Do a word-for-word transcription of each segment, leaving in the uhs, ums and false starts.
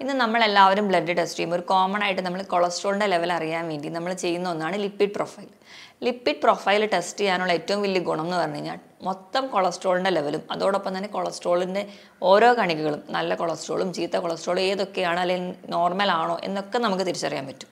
ഇന്ന് നമ്മളെല്ലാവരും blood test ചെയ്യുമ്പോൾ ഒരു കോമൺ ആയിട്ട് നമ്മൾ കൊളസ്ട്രോളിൻ്റെ ലെവൽ അറിയാൻ വേണ്ടി നമ്മൾ ചെയ്യുന്ന ഒന്നാണ് lipid profile. Lipid profile test ചെയ്യാനുള്ള ഏറ്റവും വലിയ ഗുണം എന്ന് പറഞ്ഞു കഴിഞ്ഞാൽ മൊത്തം കൊളസ്ട്രോളിൻ്റെ ലെവലും അതോടൊപ്പം തന്നെ കൊളസ്ട്രോളിൻ്റെ ഓരോ കണികകളും നല്ല കൊളസ്ട്രോളും ചീത്ത കൊളസ്ട്രോളും ഏതൊക്കെയാണ് അല്ലെങ്കിൽ നോർമൽ ആണോ എന്നൊക്കെ നമുക്ക് തിരിച്ചറിയാൻ പറ്റും.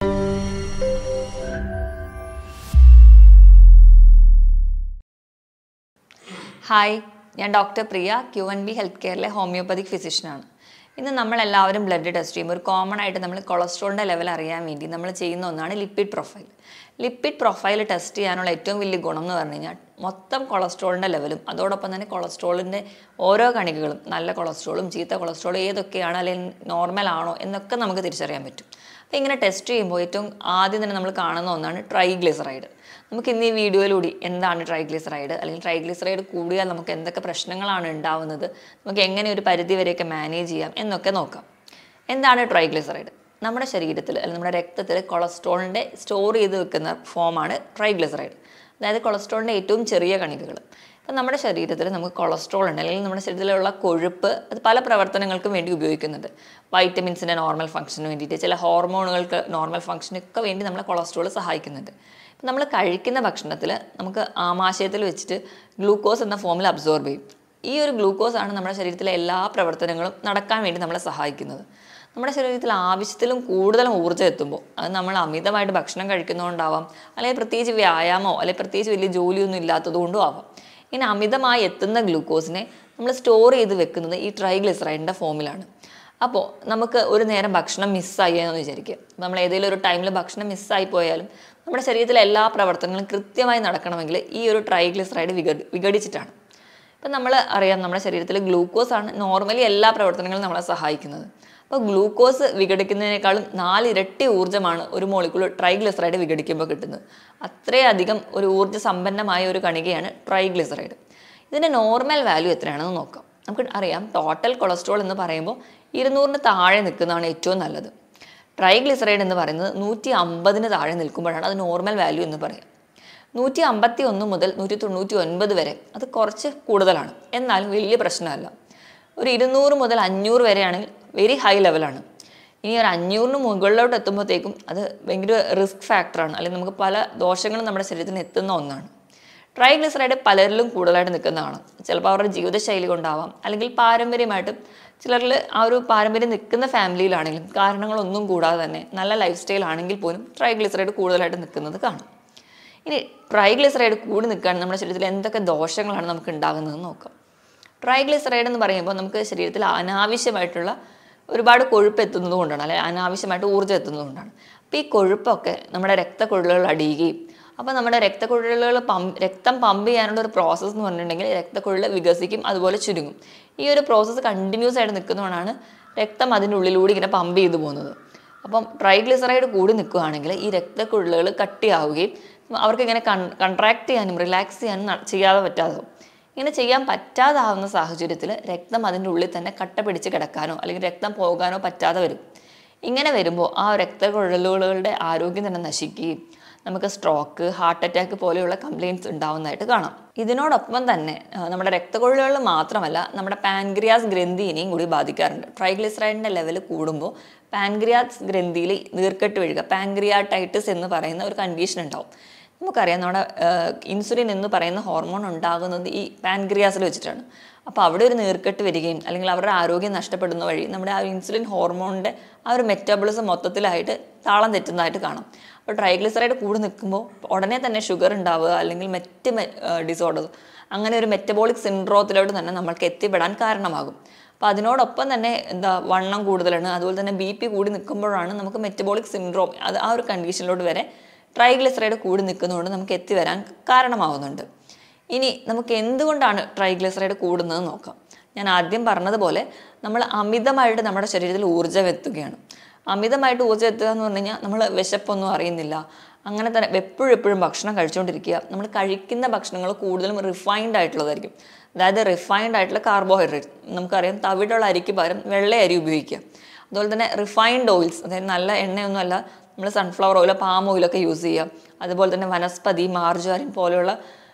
ഹായ്, ഞാൻ doctor Priya, Q N B health കെയറിലെ ഹോമിയോപ്പതിക് ഫിസിഷ്യനാണ്. ഇന്ന് നമ്മളെല്ലാവരും ബ്ലഡ് ടെസ്റ്റ് ചെയ്യുമ്പോൾ ഒരു കോമൺ ആയിട്ട് നമ്മൾ കൊളസ്ട്രോളിൻ്റെ ലെവൽ അറിയാൻ വേണ്ടി നമ്മൾ ചെയ്യുന്ന ഒന്നാണ് lipid profile. Lipid profile test ചെയ്യാനുള്ള ഏറ്റവും വലിയ ഗുണം എന്ന് പറഞ്ഞു കഴിഞ്ഞാൽ മൊത്തം കൊളസ്ട്രോളിൻ്റെ ലെവലും അതോടൊപ്പം തന്നെ കൊളസ്ട്രോളിൻ്റെ ഓരോ കണികകളും നല്ല കൊളസ്ട്രോളും ചീത്ത കൊളസ്ട്രോളും ഏതൊക്കെയാണ് അല്ലെങ്കിൽ നോർമൽ ആണോ എന്നൊക്കെ നമുക്ക് തിരിച്ചറിയാൻ പറ്റും. അപ്പോൾ ഇങ്ങനെ ടെസ്റ്റ് ചെയ്യുമ്പോൾ ഏറ്റവും ആദ്യം തന്നെ നമ്മൾ കാണുന്ന ഒന്നാണ് ട്രൈഗ്ലിസറൈഡ്. നമുക്ക് ഇന്ന് ഈ വീഡിയോയിലൂടെ എന്താണ് ട്രൈഗ്ലിസറൈഡ്, അല്ലെങ്കിൽ ട്രൈഗ്ലിസറൈഡ് കൂടിയാൽ നമുക്ക് എന്തൊക്കെ പ്രശ്നങ്ങളാണ് ഉണ്ടാവുന്നത്, നമുക്ക് എങ്ങനെ ഒരു പരിധി വരെയൊക്കെ മാനേജ് ചെയ്യാം എന്നൊക്കെ നോക്കാം. എന്താണ് ട്രൈഗ്ലിസറൈഡ്? നമ്മുടെ ശരീരത്തിൽ അല്ലെങ്കിൽ നമ്മുടെ രക്തത്തിൽ കൊളസ്ട്രോളിൻ്റെ സ്റ്റോർ ചെയ്ത് വെക്കുന്ന ഫോമാണ് ട്രൈഗ്ലിസറൈഡ്. അതായത് കൊളസ്ട്രോളിൻ്റെ ഏറ്റവും ചെറിയ കണികകൾ. ഇപ്പം നമ്മുടെ ശരീരത്തിൽ നമുക്ക് കൊളസ്ട്രോൾ ഉണ്ട്, അല്ലെങ്കിൽ നമ്മുടെ ശരീരത്തിലുള്ള കൊഴുപ്പ് അത് പല പ്രവർത്തനങ്ങൾക്കും വേണ്ടി ഉപയോഗിക്കുന്നുണ്ട്. വൈറ്റമിൻസിൻ്റെ നോർമൽ ഫംഗ്ഷന് വേണ്ടിയിട്ട്, ചില ഹോർമോണുകൾക്ക് നോർമൽ ഫംഗ്ഷനൊക്കെ വേണ്ടി നമ്മളെ കൊളസ്ട്രോൾ സഹായിക്കുന്നുണ്ട്. ഇപ്പം നമ്മൾ കഴിക്കുന്ന ഭക്ഷണത്തിൽ നമുക്ക് ആമാശയത്തിൽ വെച്ചിട്ട് ഗ്ലൂക്കോസ് എന്ന ഫോമിൽ അബ്സോർബ് ചെയ്യും. ഈ ഒരു ഗ്ലൂക്കോസാണ് നമ്മുടെ ശരീരത്തിലെ എല്ലാ പ്രവർത്തനങ്ങളും നടക്കാൻ വേണ്ടി നമ്മളെ സഹായിക്കുന്നത്. നമ്മുടെ ശരീരത്തിൽ ആവശ്യത്തിലും കൂടുതലും ഊർജ്ജം എത്തുമ്പോൾ അത് നമ്മൾ അമിതമായിട്ട് ഭക്ഷണം കഴിക്കുന്നതുകൊണ്ടാവാം, അല്ലെങ്കിൽ പ്രത്യേകിച്ച് വ്യായാമമോ അല്ലെങ്കിൽ പ്രത്യേകിച്ച് വലിയ ജോലിയൊന്നും ഇല്ലാത്തതുകൊണ്ടും ആവാം. ഇങ്ങനെ അമിതമായി എത്തുന്ന ഗ്ലൂക്കോസിനെ നമ്മൾ സ്റ്റോർ ചെയ്ത് വെക്കുന്നത് ഈ ട്രൈഗ്ലിസറൈഡിൻ്റെ ഫോമിലാണ്. അപ്പോൾ നമുക്ക് ഒരു നേരം ഭക്ഷണം മിസ്സായി എന്ന് വിചാരിക്കുക. നമ്മൾ ഏതെങ്കിലും ഒരു ടൈമിൽ ഭക്ഷണം മിസ്സായി പോയാലും നമ്മുടെ ശരീരത്തിലെ എല്ലാ പ്രവർത്തനങ്ങളും കൃത്യമായി നടക്കണമെങ്കിൽ ഈ ഒരു ട്രൈഗ്ലിസറൈഡ് വിഘടി വിഘടിച്ചിട്ടാണ്. ഇപ്പം നമ്മൾ അറിയാം, നമ്മുടെ ശരീരത്തിൽ ഗ്ലൂക്കോസാണ് നോർമലി എല്ലാ പ്രവർത്തനങ്ങളും നമ്മളെ സഹായിക്കുന്നത്. അപ്പോൾ ഗ്ലൂക്കോസ് വിഘടിക്കുന്നതിനേക്കാളും നാലിരട്ടി ഊർജ്ജമാണ് ഒരു മോളിക്യൂൾ ട്രൈഗ്ലിസറൈഡ് വിഘടിക്കുമ്പോൾ കിട്ടുന്നത്. അത്രയധികം ഒരു ഊർജ്ജ സമ്പന്നമായ ഒരു കണികയാണ് ട്രൈഗ്ലിസറൈഡ്. ഇതിൻ്റെ നോർമൽ വാല്യൂ എത്രയാണെന്ന് നോക്കാം. നമുക്ക് അറിയാം, ടോട്ടൽ കൊളസ്ട്രോൾ എന്ന് പറയുമ്പോൾ ഇരുന്നൂറിന് താഴെ നിൽക്കുന്നതാണ് ഏറ്റവും നല്ലത്. ട്രൈഗ്ലിസറൈഡ് എന്ന് പറയുന്നത് നൂറ്റി അമ്പതിന് താഴെ നിൽക്കുമ്പോഴാണ് അത് നോർമൽ വാല്യൂ എന്ന് പറയാം. നൂറ്റി അമ്പത്തി ഒന്ന് മുതൽ നൂറ്റി തൊണ്ണൂറ്റി ഒൻപത് വരെ അത് കുറച്ച് കൂടുതലാണ്, എന്നാലും വലിയ പ്രശ്നമല്ല. ഒരു ഇരുന്നൂറ് മുതൽ അഞ്ഞൂറ് വരെയാണെങ്കിൽ വെരി ഹൈ ലെവലാണ്. ഇനി ഒരു അഞ്ഞൂറിന് മുകളിലോട്ട് എത്തുമ്പോഴത്തേക്കും അത് ഭയങ്കര റിസ്ക് ഫാക്ടറാണ്, അല്ലെങ്കിൽ നമുക്ക് പല ദോഷങ്ങളും നമ്മുടെ ശരീരത്തിന് എത്തുന്ന ഒന്നാണ്. ട്രൈഗ്ലിസറൈഡ് പലരിലും കൂടുതലായിട്ട് നിൽക്കുന്നതാണ്. ചിലപ്പോൾ അവരുടെ ജീവിതശൈലി കൊണ്ടാവാം, അല്ലെങ്കിൽ പാരമ്പര്യമായിട്ട് ചിലരിൽ ആ ഒരു പാരമ്പര്യം നിൽക്കുന്ന ഫാമിലിയിലാണെങ്കിലും കാരണങ്ങളൊന്നും കൂടാതെ തന്നെ നല്ല ലൈഫ് സ്റ്റൈൽ ആണെങ്കിൽ പോലും ട്രൈഗ്ലിസറൈഡ് കൂടുതലായിട്ട് നിൽക്കുന്നത് കാണും. ഇനി ട്രൈഗ്ലിസറൈഡ് കൂടി നിൽക്കുകയാണ് നമ്മുടെ ശരീരത്തിൽ എന്തൊക്കെ ദോഷങ്ങളാണ് നമുക്ക് ഉണ്ടാകുന്നതെന്ന് നോക്കാം. ട്രൈഗ്ലിസറൈഡ് എന്ന് പറയുമ്പോൾ നമുക്ക് ശരീരത്തിൽ അനാവശ്യമായിട്ടുള്ള ഒരുപാട് കൊഴുപ്പ് എത്തുന്നത് കൊണ്ടാണ്, അല്ലെങ്കിൽ അനാവശ്യമായിട്ട് ഊർജ്ജം എത്തുന്നത് കൊണ്ടാണ്. അപ്പോൾ ഈ കൊഴുപ്പൊക്കെ നമ്മുടെ രക്തക്കുഴലുകൾ അടിയുകയും, അപ്പോൾ നമ്മുടെ രക്തക്കുഴലുകൾ പമ്പ് രക്തം പമ്പ് ചെയ്യാനുള്ള ഒരു പ്രോസസ്സ് എന്ന് പറഞ്ഞിട്ടുണ്ടെങ്കിൽ രക്തക്കുഴൽ വികസിക്കും, അതുപോലെ ചുരുങ്ങും. ഈ ഒരു പ്രോസസ്സ് കണ്ടിന്യൂസ് ആയിട്ട് നിൽക്കുന്നതുകൊണ്ടാണ് രക്തം അതിൻ്റെ ഉള്ളിലൂടെ ഇങ്ങനെ പമ്പ് ചെയ്തു പോകുന്നത്. അപ്പം ട്രൈഗ്ലിസറൈഡ് കൂടി നിൽക്കുകയാണെങ്കിൽ ഈ രക്തക്കുഴലുകൾ കട്ടിയാവുകയും അവർക്ക് ഇങ്ങനെ കൺ കൺട്രാക്ട് ചെയ്യാനും റിലാക്സ് ചെയ്യാനും ചെയ്യാതെ പറ്റാതാവും. ഇങ്ങനെ ചെയ്യാൻ പറ്റാതാവുന്ന സാഹചര്യത്തിൽ രക്തം അതിൻ്റെ ഉള്ളിൽ തന്നെ കട്ട പിടിച്ച് കിടക്കാനോ അല്ലെങ്കിൽ രക്തം പോകാനോ പറ്റാതെ വരും. ഇങ്ങനെ വരുമ്പോൾ ആ രക്തക്കുഴലുകളുടെ ആരോഗ്യം തന്നെ നശിക്കുകയും നമുക്ക് സ്ട്രോക്ക്, ഹാർട്ട് അറ്റാക്ക് പോലെയുള്ള കംപ്ലയിൻറ്റ്സ് ഉണ്ടാവുന്നതായിട്ട് കാണാം. ഇതിനോടൊപ്പം തന്നെ നമ്മുടെ രക്തക്കുഴലുകൾ മാത്രമല്ല, നമ്മുടെ പാൻക്രിയാസ് ഗ്രന്ഥിനെയും കൂടി ബാധിക്കാറുണ്ട്. ട്രൈഗ്ലിസറൈഡിൻ്റെ ലെവൽ കൂടുമ്പോൾ പാൻക്രിയാസ് ഗ്രന്ഥിയിൽ നീർക്കെട്ട് വീഴുക, പാൻക്രിയാറ്റൈറ്റിസ് എന്ന് പറയുന്ന ഒരു കണ്ടീഷൻ ഉണ്ടാവും. നമുക്കറിയാം, നമ്മുടെ ഇൻസുലിൻ എന്ന് പറയുന്ന ഹോർമോൺ ഉണ്ടാകുന്നത് ഈ പാൻക്രിയാസിൽ വെച്ചിട്ടാണ്. അപ്പോൾ അവിടെ ഒരു നീർക്കെട്ട് വരികയും അല്ലെങ്കിൽ അവരുടെ ആരോഗ്യം നഷ്ടപ്പെടുന്ന വഴി നമ്മുടെ ആ ഇൻസുലിൻ ഹോർമോണിൻ്റെ ആ ഒരു മെറ്റബോളിസം മൊത്തത്തിലായിട്ട് താളം തെറ്റുന്നതായിട്ട് കാണാം. അപ്പോൾ ട്രൈഗ്ലിസറൈഡ് കൂടി നിൽക്കുമ്പോൾ ഉടനെ തന്നെ ഷുഗർ ഉണ്ടാവുക, അല്ലെങ്കിൽ മറ്റ് ഡിസോർഡേഴ്സ്, അങ്ങനെ ഒരു മെറ്റബോളിക് സിൻഡ്രോത്തിലോട്ട് തന്നെ നമ്മൾക്ക് എത്തിപ്പെടാൻ കാരണമാകും. അപ്പോൾ അതിനോടൊപ്പം തന്നെ എന്താ വണ്ണം കൂടുതലാണ്, അതുപോലെ തന്നെ ബി പി കൂടി നിൽക്കുമ്പോഴാണ് നമുക്ക് മെറ്റബോളിക് സിൻഡ്രോം, അത് ആ ഒരു കണ്ടീഷനിലോട്ട് വരെ ട്രൈഗ്ലിസറൈഡ് കൂടി നിൽക്കുന്നതുകൊണ്ട് നമുക്ക് എത്തിവരാൻ കാരണമാവുന്നുണ്ട്. ഇനി നമുക്ക് എന്തുകൊണ്ടാണ് ട്രൈഗ്ലിസറൈഡ് കൂടുന്നത് നോക്കാം. ഞാൻ ആദ്യം പറഞ്ഞതുപോലെ നമ്മൾ അമിതമായിട്ട് നമ്മുടെ ശരീരത്തിൽ ഊർജ്ജം എത്തുകയാണ്. അമിതമായിട്ട് ഊർജ്ജം എത്തുക എന്ന് പറഞ്ഞു കഴിഞ്ഞാൽ നമ്മൾ വിശപ്പൊന്നും അറിയുന്നില്ല, അങ്ങനെ തന്നെ എപ്പോഴും എപ്പോഴും ഭക്ഷണം കഴിച്ചുകൊണ്ടിരിക്കുക. നമ്മൾ കഴിക്കുന്ന ഭക്ഷണങ്ങൾ കൂടുതലും റിഫൈൻഡ് ആയിട്ടുള്ളതായിരിക്കും. അതായത് റിഫൈൻഡ് ആയിട്ടുള്ള കാർബോഹൈഡ്രേറ്റ്, നമുക്കറിയാം തവിടുള്ള അരിക്ക് പകരം വെള്ള അരി ഉപയോഗിക്കുക. അതുപോലെ തന്നെ റിഫൈൻഡ് ഓയിൽസ്, അതായത് നല്ല എണ്ണയൊന്നും അല്ല, നമ്മൾ സൺഫ്ലവർ ഓയിലോ പാം ഓയിലൊക്കെ യൂസ് ചെയ്യുക. അതുപോലെ തന്നെ വനസ്പതി, മാർജാരിൻ പോലെയുള്ള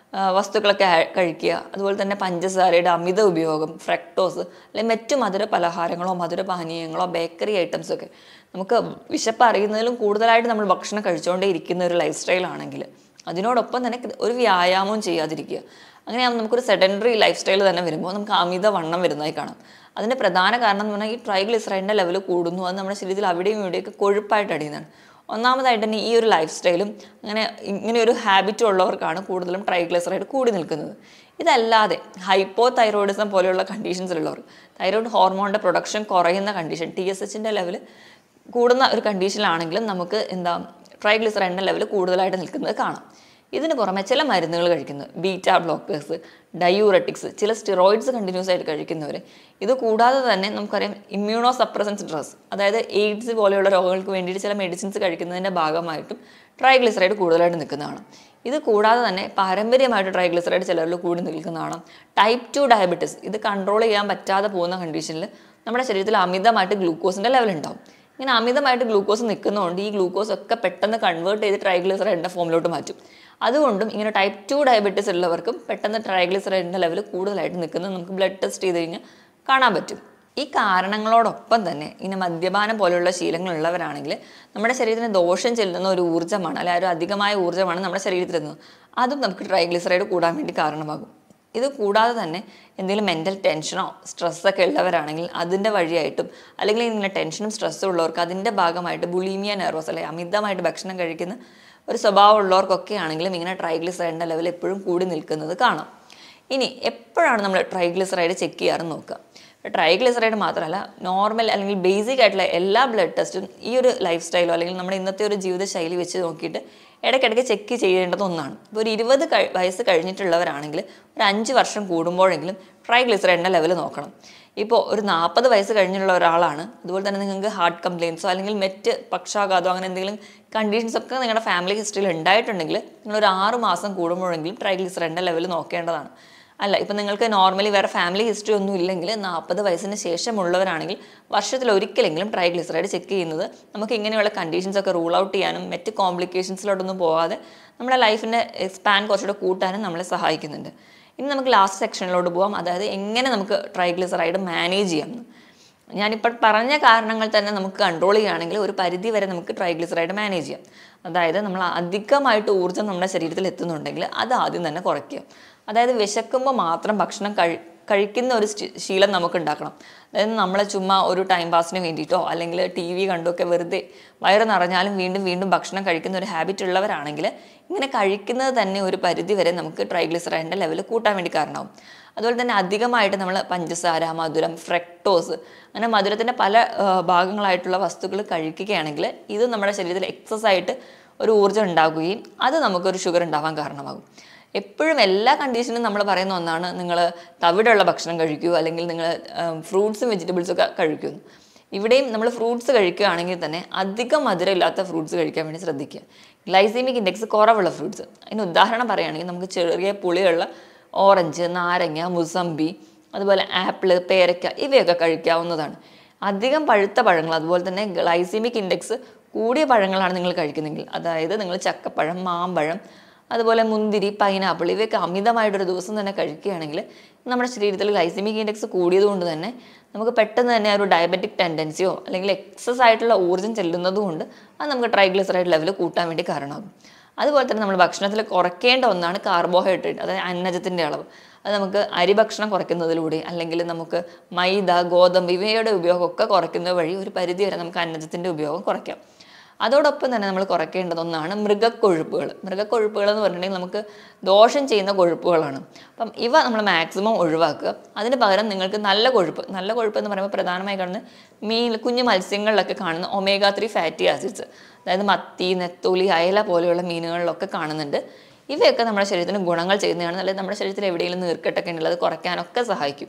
വസ്തുക്കളൊക്കെ കഴിക്കുക, അതുപോലെ തന്നെ പഞ്ചസാരയുടെ അമിത ഉപയോഗം, ഫ്രക്ടോസ് അല്ലെങ്കിൽ മറ്റു മധുര പലഹാരങ്ങളോ മധുര പാനീയങ്ങളോ ബേക്കറി ഐറ്റംസൊക്കെ നമുക്ക് വിശപ്പ് അറിയുന്നതിലും കൂടുതലായിട്ട് നമ്മൾ ഭക്ഷണം കഴിച്ചുകൊണ്ടേ ഇരിക്കുന്ന ഒരു ലൈഫ് സ്റ്റൈൽ ആണെങ്കിൽ അതിനോടൊപ്പം തന്നെ ഒരു വ്യായാമവും ചെയ്യാതിരിക്കുക. അങ്ങനെയാകുമ്പോൾ നമുക്കൊരു സെഡൻഡറി ലൈഫ് സ്റ്റൈൽ തന്നെ വരുമ്പോൾ നമുക്ക് അമിത വണ്ണം വരുന്നതായി കാണാം. അതിൻ്റെ പ്രധാന കാരണം എന്ന് പറഞ്ഞാൽ ഈ ട്രൈഗ്ലിസറൈഡിൻ്റെ ലെവൽ കൂടുന്നു. അത് നമ്മുടെ ശരീരത്തിൽ അവിടെയും ഇവിടെയൊക്കെ കൊഴുപ്പായിട്ട് അടിയുന്നതാണ്. ഒന്നാമതായിട്ട് തന്നെ ഈ ഒരു ലൈഫ് സ്റ്റൈലും അങ്ങനെ ഇങ്ങനെ ഒരു ഹാബിറ്റും ഉള്ളവർക്കാണ് കൂടുതലും ട്രൈഗ്ലിസറൈഡ് കൂടി നിൽക്കുന്നത്. ഇതല്ലാതെ ഹൈപ്പോ തൈറോയിഡിസം പോലെയുള്ള കണ്ടീഷൻസിലുള്ളവർ, തൈറോയിഡ് ഹോർമോണിൻ്റെ പ്രൊഡക്ഷൻ കുറയുന്ന കണ്ടീഷൻ, ടി എസ് എച്ചിൻ്റെ ലെവൽ കൂടുന്ന ഒരു കണ്ടീഷനിലാണെങ്കിലും നമുക്ക് എന്താ ട്രൈഗ്ലിസറൈഡിൻ്റെ ലെവൽ കൂടുതലായിട്ട് നിൽക്കുന്നത് കാണാം. ഇതിന് പുറമെ ചില മരുന്നുകൾ കഴിക്കുന്നത്, ബീറ്റ ബ്ലോക്കേഴ്സ്, ഡയൂററ്റിക്സ്, ചില സ്റ്റിറോയിഡ്സ് കണ്ടിന്യൂസ് ആയിട്ട് കഴിക്കുന്നവർ, ഇത് കൂടാതെ തന്നെ നമുക്കറിയാം ഇമ്മ്യൂണോ സപ്രസൻസ് ഡ്രഗ്സ്, അതായത് എയ്ഡ്സ് പോലെയുള്ള രോഗങ്ങൾക്ക് വേണ്ടിയിട്ട് ചില മെഡിസിൻസ് കഴിക്കുന്നതിൻ്റെ ഭാഗമായിട്ടും ട്രൈഗ്ലിസറൈഡ് കൂടുതലായിട്ട് നിൽക്കുന്നതാണ്. ഇത് കൂടാതെ തന്നെ പാരമ്പര്യമായിട്ട് ട്രൈഗ്ലിസറൈഡ് ചിലരിൽ കൂടി നിൽക്കുന്നതാണ്. ടൈപ്പ് ടു ഡയബറ്റിസ്, ഇത് കൺട്രോൾ ചെയ്യാൻ പറ്റാതെ പോകുന്ന കണ്ടീഷനിൽ നമ്മുടെ ശരീരത്തിൽ അമിതമായിട്ട് ഗ്ലൂക്കോസിൻ്റെ ലെവൽ ഉണ്ടാവും. ഇങ്ങനെ അമിതമായിട്ട് ഗ്ലൂക്കോസ് നിൽക്കുന്നതുകൊണ്ട് ഈ ഗ്ലൂക്കോസ് ഒക്കെ പെട്ടെന്ന് കൺവേർട്ട് ചെയ്ത് ട്രൈഗ്ലിസറൈഡിൻ്റെ ഫോമിലോട്ട് മാറ്റും. അതുകൊണ്ടും ഇങ്ങനെ ടൈപ്പ് ടു ഡയബറ്റീസ് ഉള്ളവർക്കും പെട്ടെന്ന് ട്രൈഗ്ലിസറൈഡിൻ്റെ ലെവൽ കൂടുതലായിട്ട് നിൽക്കുന്നത് നമുക്ക് ബ്ലഡ് ടെസ്റ്റ് ചെയ്ത് കഴിഞ്ഞാൽ കാണാൻ പറ്റും. ഈ കാരണങ്ങളോടൊപ്പം തന്നെ ഇങ്ങനെ മദ്യപാനം പോലെയുള്ള ശീലങ്ങളുള്ളവരാണെങ്കിൽ നമ്മുടെ ശരീരത്തിന് ദോഷം ചെല്ലുന്ന ഒരു ഊർജ്ജമാണ്, അല്ലെങ്കിൽ ഒരു അധികമായ ഊർജ്ജമാണ് നമ്മുടെ ശരീരത്തിൽ എത്തുന്നത്. അതും നമുക്ക് ട്രൈഗ്ലിസറൈഡ് കൂടാൻ വേണ്ടി കാരണമാകും. ഇത് കൂടാതെ തന്നെ എന്തെങ്കിലും മെൻ്റൽ ടെൻഷനോ സ്ട്രെസ്സൊക്കെ ഉള്ളവരാണെങ്കിൽ അതിൻ്റെ വഴിയായിട്ടും, അല്ലെങ്കിൽ ഇങ്ങനെ ടെൻഷനും സ്ട്രെസ്സും ഉള്ളവർക്ക് അതിൻ്റെ ഭാഗമായിട്ട് ബുളീമിയ നെർവോസ്, അല്ലെങ്കിൽ അമിതമായിട്ട് ഭക്ഷണം കഴിക്കുന്ന ഒരു സ്വഭാവം ഉള്ളവർക്കൊക്കെ ആണെങ്കിലും ഇങ്ങനെ ട്രൈഗ്ലിസറൈഡിൻ്റെ ലെവൽ എപ്പോഴും കൂടി നിൽക്കുന്നത് കാണാം. ഇനി എപ്പോഴാണ് നമ്മൾ ട്രൈഗ്ലിസറൈഡ് ചെക്ക് ചെയ്യാറ് നോക്കുക? ട്രൈഗ്ലിസറൈഡ് മാത്രമല്ല, നോർമൽ അല്ലെങ്കിൽ ബേസിക് ആയിട്ടുള്ള എല്ലാ ബ്ലഡ് ടെസ്റ്റും ഈ ഒരു ലൈഫ് സ്റ്റൈലോ അല്ലെങ്കിൽ നമ്മുടെ ഇന്നത്തെ ഒരു ജീവിതശൈലി വെച്ച് നോക്കിയിട്ട് ഇടയ്ക്കിടയ്ക്ക് ചെക്ക് ചെയ്യേണ്ടത് ഒന്നാണ്. ഇപ്പോൾ ഒരു ഇരുപത് വയസ്സ് കഴിഞ്ഞിട്ടുള്ളവരാണെങ്കിൽ ഒരു അഞ്ച് വർഷം കൂടുമ്പോഴെങ്കിലും ട്രൈഗ്ലിസറൈഡിൻ്റെ ലെവൽ നോക്കണം. ഇപ്പോൾ ഒരു നാൽപ്പത് വയസ്സ് കഴിഞ്ഞുള്ള ഒരാളാണ്, അതുപോലെ തന്നെ നിങ്ങൾക്ക് ഹാർട്ട് കംപ്ലയിൻസോ അല്ലെങ്കിൽ മറ്റ് പക്ഷാഘാതമോ അങ്ങനെ എന്തെങ്കിലും കണ്ടീഷൻസ് ഒക്കെ നിങ്ങളുടെ ഫാമിലി ഹിസ്റ്ററിയിൽ ഉണ്ടായിട്ടുണ്ടെങ്കിൽ നിങ്ങളൊരു ആറ് മാസം കൂടുമ്പോഴെങ്കിലും ട്രൈഗ്ലിസറൈഡിൻ്റെ ലെവൽ നോക്കേണ്ടതാണ്. അല്ല, ഇപ്പം നിങ്ങൾക്ക് നോർമലി വേറെ ഫാമിലി ഹിസ്റ്ററി ഒന്നും ഇല്ലെങ്കിൽ നാൽപ്പത് വയസ്സിന് ശേഷമുള്ളവരാണെങ്കിൽ വർഷത്തിൽ ഒരിക്കലെങ്കിലും ട്രൈഗ്ലിസറൈഡ് ചെക്ക് ചെയ്യുന്നത് നമുക്ക് ഇങ്ങനെയുള്ള കണ്ടീഷൻസ് ഒക്കെ റൂൾ ഔട്ട് ചെയ്യാനും മറ്റ് കോംപ്ലിക്കേഷൻസിലോട്ടൊന്നും പോകാതെ നമ്മുടെ ലൈഫിൻ്റെ സ്പാൻ കുറച്ചുകൂടെ കൂട്ടാനും നമ്മളെ സഹായിക്കുന്നുണ്ട്. ഇനി നമുക്ക് ലാസ്റ്റ് സെക്ഷനിലോട്ട് പോകാം, അതായത് എങ്ങനെ നമുക്ക് ട്രൈഗ്ലിസറൈഡ് മാനേജ് ചെയ്യാമെന്ന്. ഞാനിപ്പോൾ പറഞ്ഞ കാരണങ്ങൾ തന്നെ നമുക്ക് കൺട്രോൾ ചെയ്യുകയാണെങ്കിൽ ഒരു പരിധി വരെ നമുക്ക് ട്രൈഗ്ലിസറൈഡ് മാനേജ് ചെയ്യാം. അതായത് നമ്മൾ അധികമായിട്ട് ഊർജ്ജം നമ്മുടെ ശരീരത്തിൽ എത്തുന്നുണ്ടെങ്കിൽ അത് ആദ്യം തന്നെ കുറയ്ക്കുക. അതായത് വിശക്കുമ്പോൾ മാത്രം ഭക്ഷണം കഴി കഴിക്കുന്ന ഒരു ശീലം നമുക്ക് ഉണ്ടാക്കണം. അതായത് നമ്മൾ ചുമ്മാ ഒരു ടൈം പാസിന് വേണ്ടിയിട്ടോ അല്ലെങ്കിൽ ടി വി കണ്ടൊക്കെ വെറുതെ വയറ് നിറഞ്ഞാലും വീണ്ടും വീണ്ടും ഭക്ഷണം കഴിക്കുന്ന ഒരു ഹാബിറ്റ് ഉള്ളവരാണെങ്കിൽ ഇങ്ങനെ കഴിക്കുന്നത് തന്നെ ഒരു പരിധി വരെ നമുക്ക് ട്രൈഗ്ലിസറൈഡിൻ്റെ ലെവൽ കൂട്ടാൻ വേണ്ടി കാരണമാവും. അതുപോലെ തന്നെ അധികമായിട്ട് നമ്മൾ പഞ്ചസാര, മധുരം, ഫ്രക്ടോസ് അങ്ങനെ മധുരത്തിൻ്റെ പല ഭാഗങ്ങളായിട്ടുള്ള വസ്തുക്കൾ കഴിക്കുകയാണെങ്കിൽ ഇത് നമ്മുടെ ശരീരത്തിൽ എക്സസ് ആയിട്ട് ഒരു ഊർജ്ജം ഉണ്ടാകുകയും അത് നമുക്കൊരു ഷുഗർ ഉണ്ടാവാൻ കാരണമാകും. എപ്പോഴും എല്ലാ കണ്ടീഷനും നമ്മൾ പറയുന്ന ഒന്നാണ്, നിങ്ങൾ തവിടുള്ള ഭക്ഷണം കഴിക്കൂ അല്ലെങ്കിൽ നിങ്ങൾ ഫ്രൂട്ട്സും വെജിറ്റബിൾസും ഒക്കെ കഴിക്കുന്നു. ഇവിടെയും നമ്മൾ ഫ്രൂട്ട്സ് കഴിക്കുകയാണെങ്കിൽ തന്നെ അധികം മധുരമില്ലാത്ത ഫ്രൂട്ട്സ് കഴിക്കാൻ വേണ്ടി ശ്രദ്ധിക്കുക. ഗ്ലൈസീമിക് ഇൻഡെക്സ് കുറവുള്ള ഫ്രൂട്ട്സ്, അതിന് ഉദാഹരണം പറയുകയാണെങ്കിൽ നമുക്ക് ചെറിയ പുളിയുള്ള ഓറഞ്ച്, നാരങ്ങ, മുസമ്പി, അതുപോലെ ആപ്പിള്, പേരയ്ക്ക ഇവയൊക്കെ കഴിക്കാവുന്നതാണ്. അധികം പഴുത്ത പഴങ്ങൾ, അതുപോലെ തന്നെ ഗ്ലൈസീമിക് ഇൻഡെക്സ് കൂടിയ പഴങ്ങളാണ് നിങ്ങൾ കഴിക്കുന്നെങ്കിൽ, അതായത് നിങ്ങൾ ചക്കപ്പഴം, മാമ്പഴം, അതുപോലെ മുന്തിരി, പൈനാപ്പിൾ ഇവയൊക്കെ അമിതമായിട്ടൊരു ദിവസം തന്നെ കഴിക്കുകയാണെങ്കിൽ നമ്മുടെ ശരീരത്തിൽ ഗ്ലൈസീമിക് ഇൻഡെക്സ് കൂടിയത് കൊണ്ട് തന്നെ നമുക്ക് പെട്ടെന്ന് തന്നെ ഒരു ഡയബറ്റിക് ടെൻഡൻസിയോ അല്ലെങ്കിൽ എക്സസ് ആയിട്ടുള്ള ഊർജ്ജം ചെല്ലുന്നത് കൊണ്ട് അത് നമുക്ക് ട്രൈഗ്ലിസറൈഡ് ലെവൽ കൂട്ടാൻ വേണ്ടി കാരണമാകും. അതുപോലെ തന്നെ നമ്മൾ ഭക്ഷണത്തിൽ കുറയ്ക്കേണ്ട ഒന്നാണ് കാർബോഹൈഡ്രേറ്റ്, അതായത് അന്നജത്തിൻ്റെ അളവ്. അത് നമുക്ക് അരി ഭക്ഷണം കുറയ്ക്കുന്നതിലൂടെ അല്ലെങ്കിൽ നമുക്ക് മൈദ, ഗോതമ്പ് ഇവയുടെ ഉപയോഗമൊക്കെ കുറയ്ക്കുന്നത് വഴി ഒരു പരിധി വരെ നമുക്ക് അന്നജത്തിൻ്റെ ഉപയോഗം കുറയ്ക്കാം. അതോടൊപ്പം തന്നെ നമ്മൾ കുറയ്ക്കേണ്ടത് ഒന്നാണ് മൃഗക്കൊഴുപ്പുകൾ. മൃഗക്കൊഴുപ്പുകൾ എന്ന് പറഞ്ഞിട്ടുണ്ടെങ്കിൽ നമുക്ക് ദോഷം ചെയ്യുന്ന കൊഴുപ്പുകളാണ്. അപ്പം ഇവ നമ്മൾ മാക്സിമം ഒഴിവാക്കുക. അതിന് പകരം നിങ്ങൾക്ക് നല്ല കൊഴുപ്പ്, നല്ല കൊഴുപ്പ് എന്ന് പറയുമ്പോൾ പ്രധാനമായി കാണുന്നത് മീൻ, കുഞ്ഞു മത്സ്യങ്ങളിലൊക്കെ കാണുന്ന ഒമേഗ ത്രീ ഫാറ്റി ആസിഡ്സ്, അതായത് മത്തി, നെത്തോലി, അയല പോലെയുള്ള മീനുകളിലൊക്കെ കാണുന്നുണ്ട്. ഇവയൊക്കെ നമ്മുടെ ശരീരത്തിന് ഗുണങ്ങൾ ചെയ്യുന്നതാണ്. അല്ലെങ്കിൽ നമ്മുടെ ശരീരത്തിൽ എവിടെയെങ്കിലും നീർക്കെട്ടൊക്കെ ഉണ്ടെങ്കിൽ അത് കുറയ്ക്കാനൊക്കെ സഹായിക്കും.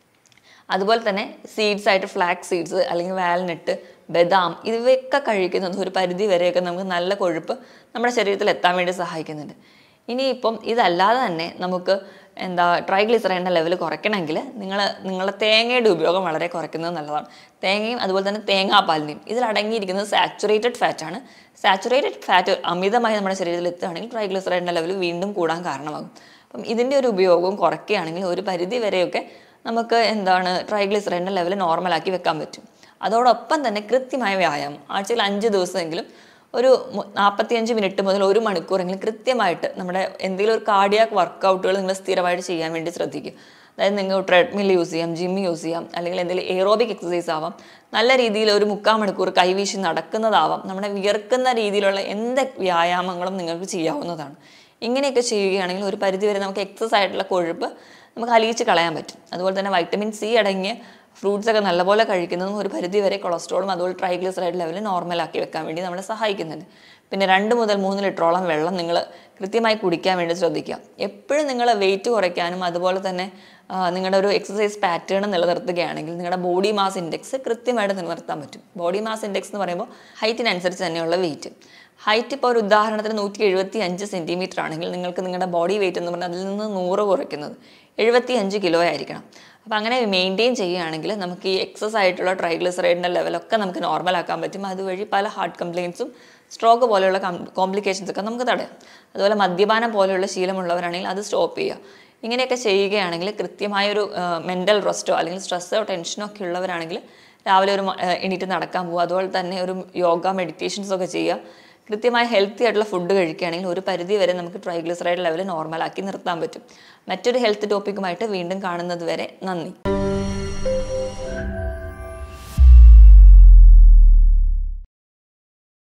അതുപോലെ തന്നെ സീഡ്സ് ആയിട്ട് ഫ്ലാക്സ് സീഡ്സ് അല്ലെങ്കിൽ വാൽനട്ട്, ബദാം ഇവയൊക്കെ കഴിക്കുന്നത് ഒരു പരിധി വരെയൊക്കെ നമുക്ക് നല്ല കൊഴുപ്പ് നമ്മുടെ ശരീരത്തിൽ എത്താൻ വേണ്ടി സഹായിക്കുന്നുണ്ട്. ഇനിയിപ്പം ഇതല്ലാതെ തന്നെ നമുക്ക് എന്താ ട്രൈഗ്ലിസറൈഡിൻ്റെ ലെവൽ കുറയ്ക്കണമെങ്കിൽ നിങ്ങൾ നിങ്ങളുടെ തേങ്ങയുടെ ഉപയോഗം വളരെ കുറയ്ക്കുന്നത് നല്ലതാണ്. തേങ്ങയും അതുപോലെ തന്നെ തേങ്ങാപ്പാലിനെയും ഇതിൽ അടങ്ങിയിരിക്കുന്നത് സാച്ചുറേറ്റഡ് ഫാറ്റാണ്. സാച്ചുറേറ്റഡ് ഫാറ്റ് അമിതമായി നമ്മുടെ ശരീരത്തിൽ എത്തുകയാണെങ്കിൽ ട്രൈഗ്ലിസറൈഡിൻ്റെ ലെവൽ വീണ്ടും കൂടാൻ കാരണമാകും. അപ്പം ഇതിൻ്റെ ഒരു ഉപയോഗവും കുറയ്ക്കുകയാണെങ്കിൽ ഒരു പരിധി വരെയൊക്കെ നമുക്ക് എന്താണ് ട്രൈഗ്ലിസറൈഡിൻ്റെ ലെവൽ നോർമലാക്കി വെക്കാൻ പറ്റും. അതോടൊപ്പം തന്നെ കൃത്യമായ വ്യായാമം ആഴ്ചയിൽ അഞ്ച് ദിവസമെങ്കിലും ഒരു നാൽപ്പത്തിയഞ്ച് മിനിറ്റ് മുതൽ ഒരു മണിക്കൂറെങ്കിലും കൃത്യമായിട്ട് നമ്മുടെ എന്തെങ്കിലും ഒരു കാർഡിയാക് വർക്കൗട്ടുകൾ നിങ്ങൾ സ്ഥിരമായിട്ട് ചെയ്യാൻ വേണ്ടി ശ്രദ്ധിക്കുക. അതായത് നിങ്ങൾ ട്രെഡ്മിൽ യൂസ് ചെയ്യാം, ജിം യൂസ് ചെയ്യാം, അല്ലെങ്കിൽ എന്തെങ്കിലും എയറോബിക് എക്സസൈസ് ആവാം, നല്ല രീതിയിൽ ഒരു മുക്കാൽ മണിക്കൂർ കൈവീശി നടക്കുന്നതാവാം, നമ്മുടെ വിയർക്കുന്ന രീതിയിലുള്ള എന്ത് വ്യായാമങ്ങളും നിങ്ങൾക്ക് ചെയ്യാവുന്നതാണ്. ഇങ്ങനെയൊക്കെ ചെയ്യുകയാണെങ്കിൽ ഒരു പരിധിവരെ നമുക്ക് എക്സസ് ആയിട്ടുള്ള കൊഴുപ്പ് നമുക്ക് അലിയിച്ച് കളയാൻ പറ്റും. അതുപോലെ തന്നെ വൈറ്റമിൻ സി അടങ്ങിയ ഫ്രൂട്ട്സ് ഒക്കെ നല്ലപോലെ കഴിക്കുന്നതും ഒരു പരിധി വരെ കൊളസ്ട്രോളും അതുപോലെ ട്രൈഗ്ലിസറൈഡ് ലെവൽ നോർമലാക്കി വെക്കാൻ വേണ്ടി നമ്മളെ സഹായിക്കുന്നുണ്ട്. പിന്നെ രണ്ട് മുതൽ മൂന്ന് ലിറ്ററോളം വെള്ളം നിങ്ങൾ കൃത്യമായി കുടിക്കാൻ വേണ്ടി ശ്രദ്ധിക്കുക. എപ്പോഴും നിങ്ങൾ വെയിറ്റ് കുറയ്ക്കാനും അതുപോലെ തന്നെ നിങ്ങളുടെ ഒരു എക്സസൈസ് പാറ്റേൺ നിലനിർത്തുകയാണെങ്കിൽ നിങ്ങളുടെ ബോഡി മാസ് ഇൻഡെക്സ് കൃത്യമായിട്ട് നിലനിർത്താൻ പറ്റും. ബോഡി മാസ് ഇൻഡെക്സ് എന്ന് പറയുമ്പോൾ ഹൈറ്റിനനുസരിച്ച് തന്നെയുള്ള വെയിറ്റ്. ഹൈറ്റ് ഇപ്പോൾ ഒരു ഉദാഹരണത്തിന് നൂറ്റി എഴുപത്തി അഞ്ച് സെൻറ്റിമീറ്റർ ആണെങ്കിൽ നിങ്ങൾക്ക് നിങ്ങളുടെ ബോഡി വെയിറ്റ് എന്ന് പറഞ്ഞാൽ അതിൽ നിന്ന് നൂറ് കുറയ്ക്കുന്നത് എഴുപത്തി അഞ്ച് കിലോ ആയിരിക്കണം. അപ്പോൾ അങ്ങനെ മെയിൻറ്റെയിൻ ചെയ്യുകയാണെങ്കിൽ നമുക്ക് ഈ എക്സസ് ആയിട്ടുള്ള ട്രൈഗ്ലിസറൈഡിൻ്റെ ലെവലൊക്കെ നമുക്ക് നോർമലാക്കാൻ പറ്റും. അതുവഴി പല ഹാർട്ട് കംപ്ലയിൻസും സ്ട്രോക്ക് പോലെയുള്ള കോംപ്ലിക്കേഷൻസ് ഒക്കെ നമുക്ക് തടയാം. അതുപോലെ മദ്യപാനം പോലെയുള്ള ശീലമുള്ളവരാണെങ്കിൽ അത് സ്റ്റോപ്പ് ചെയ്യുക. ഇങ്ങനെയൊക്കെ ചെയ്യുകയാണെങ്കിൽ കൃത്യമായൊരു മെൻ്റൽ റെസ്റ്റോ അല്ലെങ്കിൽ സ്ട്രെസ്സോ ടെൻഷനോ ഒക്കെ ഉള്ളവരാണെങ്കിൽ രാവിലെ ഒരു എണീറ്റ് നടക്കാൻ പോകുക, അതുപോലെ തന്നെ ഒരു യോഗ മെഡിറ്റേഷൻസൊക്കെ ചെയ്യുക. കൃത്യമായി ഹെൽത്തി ആയിട്ടുള്ള ഫുഡ് കഴിക്കുകയാണെങ്കിൽ ഒരു പരിധി വരെ നമുക്ക് ട്രൈഗ്ലിസറൈഡ് ലെവൽ നോർമലാക്കി നിർത്താൻ പറ്റും. മറ്റൊരു ഹെൽത്ത് ടോപ്പിക്കുമായിട്ട് വീണ്ടും കാണുന്നത് വരെ നന്ദി.